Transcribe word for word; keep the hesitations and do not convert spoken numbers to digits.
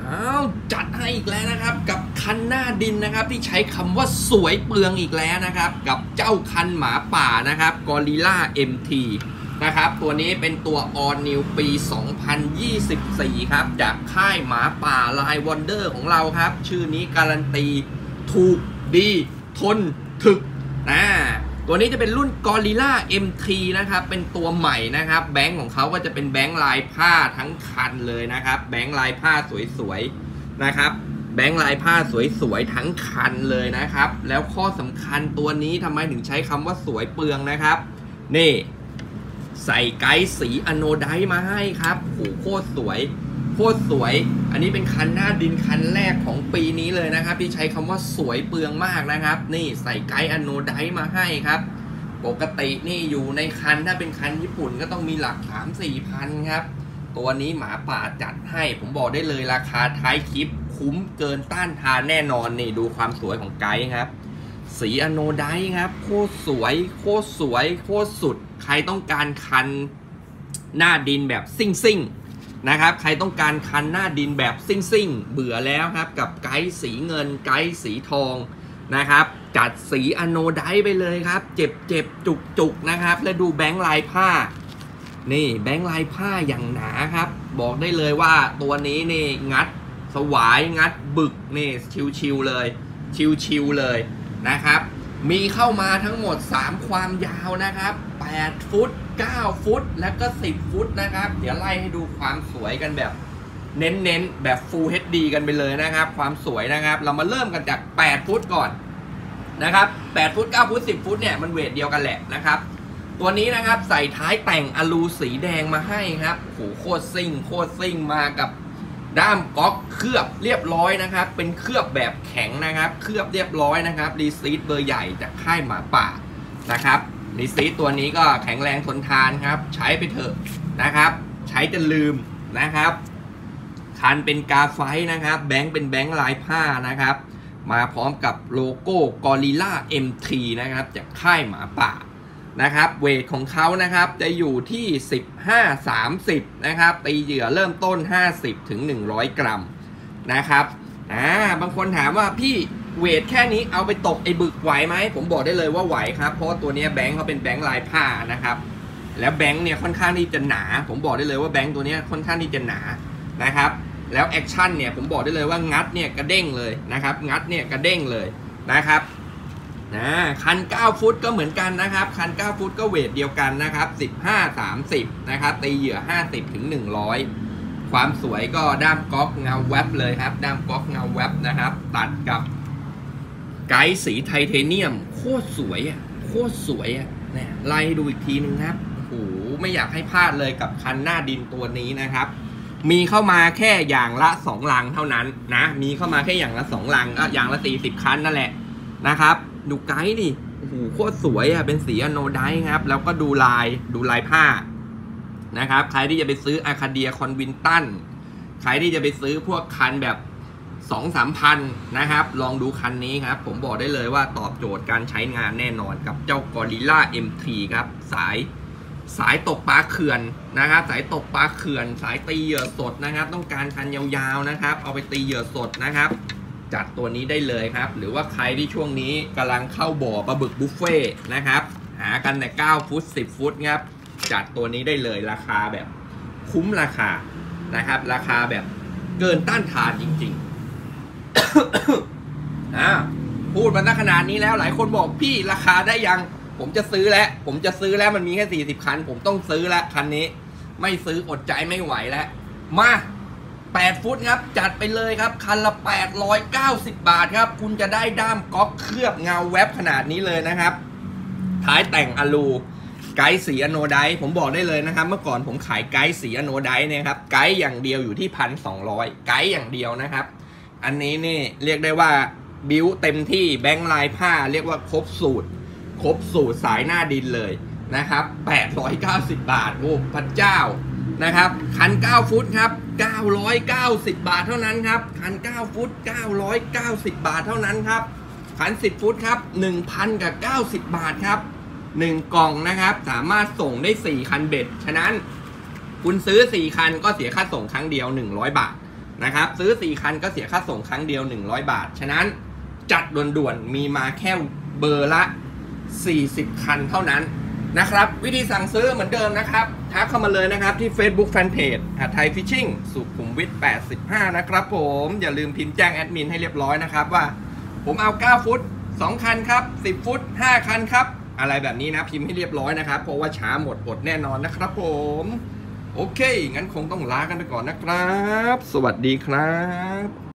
อ้าวจัดให้อีกแล้วนะครับกับคันหน้าดินนะครับที่ใช้คำว่าสวยเปลืองอีกแล้วนะครับกับเจ้าคันหมาป่านะครับ Gorilla เอ็ม ที นะครับตัวนี้เป็นตัว All New ปี สองพันยี่สิบสี่ ครับจากค่ายหมาป่าลาย Wonder ของเราครับชื่อนี้การันตีถูกดีทนถึกนะตัวนี้จะเป็นรุ่น Gorilla เอ็ม ที นะครับเป็นตัวใหม่นะครับแบงค์ของเขาก็จะเป็นแบงค์ลายผ้าทั้งคันเลยนะครับแบงค์ลายผ้าสวยๆนะครับแบงค์ลายผ้าสวยๆทั้งคันเลยนะครับแล้วข้อสำคัญตัวนี้ทำไมถึงใช้คำว่าสวยเปลืองนะครับนี่ใส่ไกด์สีอโนไดท์มาให้ครับโหโคตรสวยโคตรสวยอันนี้เป็นคันหน้าดินคันแรกของปีนี้เลยนะครับที่ใช้คำว่าสวยเปลืองมากนะครับนี่ใส่ไกด์อโนไดท์มาให้ครับปกตินี่อยู่ในคันถ้าเป็นคันญี่ปุ่นก็ต้องมีหลัก สามสี่พัน ครับตัวนี้หมาป่าจัดให้ผมบอกได้เลยราคาท้ายคลิปคุ้มเกินต้านทานแน่นอนนี่ดูความสวยของไกด์ครับสีอโนไดท์ครับโคตรสวยโคตรสวยโคตรสุดใครต้องการคันหน้าดินแบบซิ่งซิ่งนะครับใครต้องการคันหน้าดินแบบซิ่งซิ่งเบื่อแล้วครับกับไกด์สีเงินไกด์สีทองนะครับจัดสีอโนไดท์ไปเลยครับเจ็บเจ็บจุกจุกนะครับและดูแบงค์ลายผ้านี่แบงค์ลายผ้าอย่างหนาครับบอกได้เลยว่าตัวนี้นี่งัดสวายงัดบึกนี่ชิวๆเลยชิวๆเลยนะครับมีเข้ามาทั้งหมดสามความยาวนะครับแปดฟุตเก้าฟุตและก็สิบฟุตนะครับเดี๋ยวไล่ให้ดูความสวยกันแบบเน้นๆแบบ Full เอช ดี กันไปเลยนะครับความสวยนะครับเรามาเริ่มกันจากแปดฟุตก่อนนะครับแปดฟุตเก้าฟุตสิบฟุตเนี่ยมันเวทเดียวกันแหละนะครับตัวนี้นะครับใส่ท้ายแต่งอลูสีแดงมาให้ครับโหโคตรซิ่งโคตรซิ่งมากับด้ามก๊อกเคลือบเรียบร้อยนะครับเป็นเคลือบแบบแข็งนะครับเคลือบเรียบร้อยนะครับรีซีทเบอร์ใหญ่จากค่ายหมาป่านะครับรีซีทตัวนี้ก็แข็งแรงทนทานครับใช้ไปเถอะนะครับใช้จะลืมนะครับคันเป็นกาไฟนะครับแบงค์เป็นแบงค์ลายผ้านะครับมาพร้อมกับโลโก้ Gorilla เอ็ม ที นะครับจากค่ายหมาป่านะครับเวทของเขานะครับจะอยู่ที่สิบห้า สามสิบนะครับตีเหยื่อเริ่มต้นห้าสิบถึงหนึ่งร้อยกรัมนะครับอ่าบางคนถามว่าพี่เวทแค่นี้เอาไปตกไอ้บึกไหวไหมผมบอกได้เลยว่าไหวครับเพราะตัวนี้แบงค์เขาเป็นแบงค์ลายผ้านะครับแล้วแบงค์เนี่ยค่อนข้างที่จะหนาผมบอกได้เลยว่าแบงค์ตัวนี้ค่อนข้างที่จะหนานะครับแล้วแอคชั่นเนี่ยผมบอกได้เลยว่างัดเนี่ยกระเด้งเลยนะครับงัดเนี่ยกระเด้งเลยนะครับนะคันเก้าฟุตก็เหมือนกันนะครับคันเก้าฟุตก็เวทเดียวกันนะครับสิบห้า สามสิบนะครับตีเหยื่อห้าสิบถึงหนึ่งร้อยความสวยก็ด้ามก๊อกเงาแวบเลยครับด้ามก๊อกเงาแวบนะครับตัดกับไกด์สีไทเทเนียมโคตรสวยอ่ะโคตรสวยอ่ะเนี่ยไล่ดูอีกทีนึงครับโอ้โหไม่อยากให้พลาดเลยกับคันหน้าดินตัวนี้นะครับมีเข้ามาแค่อย่างละสองลังเท่านั้นนะมีเข้ามาแค่อย่างละสองลังก็อย่างละสี่สิบคันนั่นแหละนะครับดูไกด์ดิโอ้โหโคตรสวยอ่ะเป็นสีอโนไดท์ครับแล้วก็ดูลายดูลายผ้านะครับใครที่จะไปซื้ออาคาเดียคอนวินตันใครที่จะไปซื้อพวกคันแบบสองสามพันนะครับลองดูคันนี้ครับผมบอกได้เลยว่าตอบโจทย์การใช้งานแน่นอนกับเจ้า Gorilla เอ็ม ที ครับสายสายตกปลาเขื่อนนะครับสายตกปลาเขื่อนสายตีเหยื่อสดนะครับต้องการคันยาวๆนะครับเอาไปตีเหยื่อสดนะครับจัดตัวนี้ได้เลยครับหรือว่าใครที่ช่วงนี้กำลังเข้าบ่อปลาบึกบุฟเฟ่นะครับหากันแต่เก้าฟุตสิบฟุตครับจัดตัวนี้ได้เลยราคาแบบคุ้มราคานะครับราคาแบบเกินต้านทานจริงๆ อ่าพูดมาตั้งขนาดนี้แล้วหลายคนบอกพี่ราคาได้ยังผมจะซื้อแล้วผมจะซื้อแล้วมันมีแค่สี่สิบคันผมต้องซื้อแล้วคันนี้ไม่ซื้ออดใจไม่ไหวแล้วมาแปดฟุตครับจัดไปเลยครับคันละแปดร้อยเก้าสิบบาทครับคุณจะได้ด้ามก๊อกเคลือบเงาแวบขนาดนี้เลยนะครับท้ายแต่งอลูไกด์สีอโนไดท์ผมบอกได้เลยนะครับเมื่อก่อนผมขายไกด์สีอโนไดท์เนี่ยครับไกด์อย่างเดียวอยู่ที่พันสองร้อยไกด์อย่างเดียวนะครับอันนี้นี่เรียกได้ว่าบิวเต็มที่แบงค์ลายผ้าเรียกว่าครบสูตรครบสูตรสายหน้าดินเลยนะครับแปดร้อยเก้าสิบบาทโอ้พระเจ้านะครับคันเก้าฟุตครับเก้าร้อยเก้าสิบบาทเท่านั้นครับคันเก้าฟุตเก้าร้อยเก้าสิบบาทเท่านั้นครับคันสิบฟุตครับ หนึ่งพันเก้าสิบบาทครับหนึ่งกล่องนะครับสามารถส่งได้สี่คันเบ็ดฉะนั้นคุณซื้อสี่คันก็เสียค่าส่งครั้งเดียวหนึ่งร้อยบาทนะครับซื้อสี่คันก็เสียค่าส่งครั้งเดียวหนึ่งร้อยบาทฉะนั้นจัดด่วนๆมีมาแค่เบอร์ละสี่สิบคันเท่านั้นนะครับวิธีสั่งซื้อเหมือนเดิมนะครับทักเข้ามาเลยนะครับที่ Facebook Fanpage หาดไทยฟิชชิ่งสุขุมวิทแปดสิบห้านะครับผมอย่าลืมพิมพ์แจ้งแอดมินให้เรียบร้อยนะครับว่าผมเอาเก้าฟุตสองคันครับสิบฟุตห้าคันครับอะไรแบบนี้นะพิมพ์ให้เรียบร้อยนะครับเพราะว่าช้าหมดอดแน่นอนนะครับผมโอเคงั้นคงต้องลากันไปก่อนนะครับสวัสดีครับ